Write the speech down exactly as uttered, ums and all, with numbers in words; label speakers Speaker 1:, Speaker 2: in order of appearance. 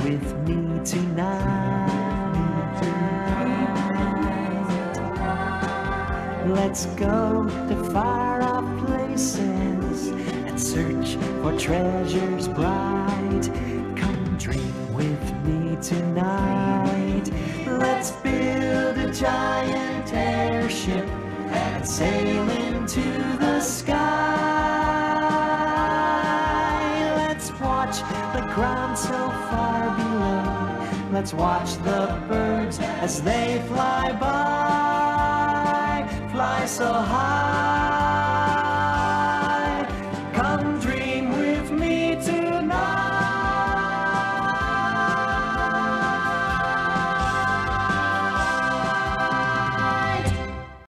Speaker 1: with me tonight. Let's go to far-off places and search for treasures bright. Come dream with me tonight. Let's build a giant airship and sail into the sky. Let's watch the ground so far below. Let's watch the birds as they fly by. Fly so high.